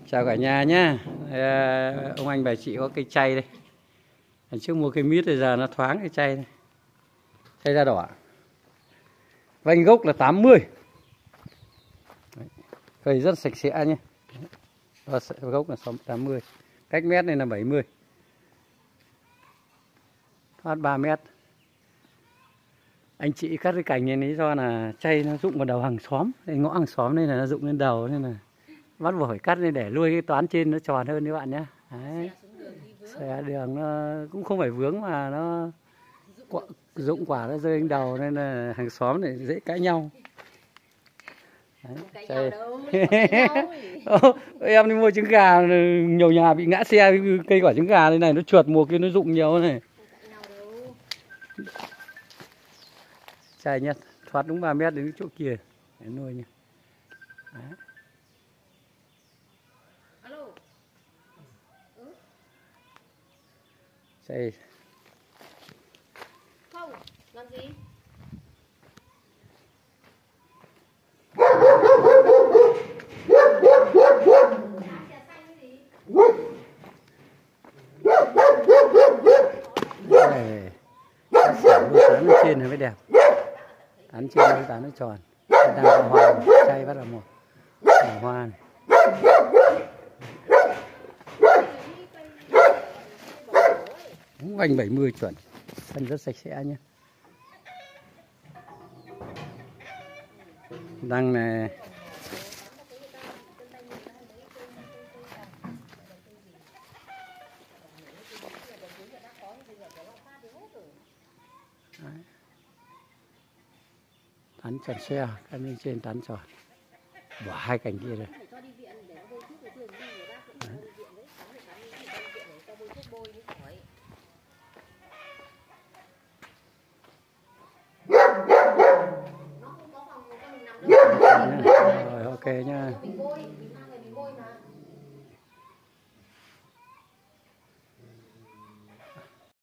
Chào cả nhà nhá. Ông anh bà chị có cây chanh đây. Lần trước mua cây mít bây giờ nó thoáng cây chanh này. Chanh da đỏ. Vành gốc là 80. Cây rất sạch sẽ nhé. Gốc là 80. Cách mét này là 70. Thoát 3 mét. Anh chị cắt cái cành này lý do là chanh nó rụng vào đầu hàng xóm. Ngõ hàng xóm nên là nó rụng lên đầu nên là bắt buộc phải cắt lên để nuôi cái toán trên nó tròn hơn các bạn nhé. Đấy. Xe đường nó cũng không phải vướng mà nó rụng quả nó rơi lên đầu nên là hàng xóm này dễ cãi nhau. Đấy. Em đi mua trứng gà nhiều nhà bị ngã xe cây quả trứng gà này nó trượt mùa kia nó rụng nhiều này. Chai nhất thoát đúng 3 mét đến cái chỗ kia để nuôi nha. Đấy. Đây. Không, làm gì? Đây. Tán nó trên mới đẹp. Tán trên tán nó tròn. Đang có hoa, chay bắt đầu một. Hoa này. Vành 70 chuẩn. Thân rất sạch sẽ nhé. Đăng này. Đấy. Tán tròn xe, cái bên trên tán tròn. Bỏ hai cành kia rồi. Rồi ok nha.